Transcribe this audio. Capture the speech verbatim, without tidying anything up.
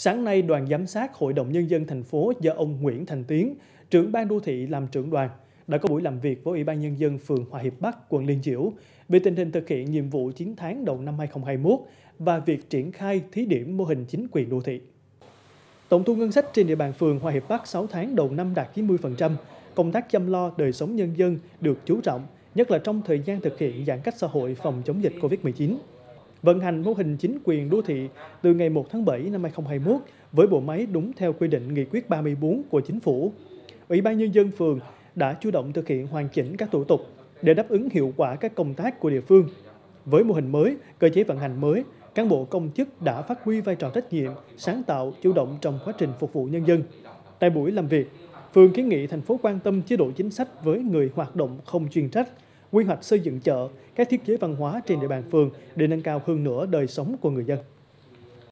Sáng nay, đoàn giám sát Hội đồng Nhân dân thành phố do ông Nguyễn Thành Tiến, trưởng ban đô thị làm trưởng đoàn, đã có buổi làm việc với Ủy ban Nhân dân phường Hòa Hiệp Bắc, quận Liên Chiểu về tình hình thực hiện nhiệm vụ chín tháng đầu năm hai nghìn không trăm hai mươi mốt và việc triển khai thí điểm mô hình chính quyền đô thị. Tổng thu ngân sách trên địa bàn phường Hòa Hiệp Bắc sáu tháng đầu năm đạt chín mươi phần trăm, công tác chăm lo đời sống nhân dân được chú trọng, nhất là trong thời gian thực hiện giãn cách xã hội phòng chống dịch Covid mười chín. Vận hành mô hình chính quyền đô thị từ ngày một tháng bảy năm hai nghìn không trăm hai mươi mốt với bộ máy đúng theo quy định nghị quyết ba mươi tư của Chính phủ. Ủy ban Nhân dân phường đã chủ động thực hiện hoàn chỉnh các thủ tục để đáp ứng hiệu quả các công tác của địa phương. Với mô hình mới, cơ chế vận hành mới, cán bộ công chức đã phát huy vai trò trách nhiệm, sáng tạo, chủ động trong quá trình phục vụ nhân dân. Tại buổi làm việc, phường kiến nghị thành phố quan tâm chế độ chính sách với người hoạt động không chuyên trách, quy hoạch xây dựng chợ, các thiết chế văn hóa trên địa bàn phường để nâng cao hơn nữa đời sống của người dân.